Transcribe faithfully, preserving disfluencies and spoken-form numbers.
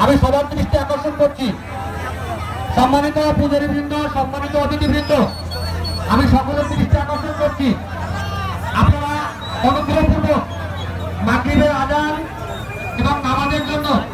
আমি সবার দৃষ্টি আকর্ষণ করছি। সম্মানিত পূজারীবৃন্দ, সম্মানিত অতিথিবৃন্দ, আমি সকলের দৃষ্টি আকর্ষণ করছি, আপনারা অনুগ্রহপূর্বক মাগরিবের আযান এবং নামাজের জন্য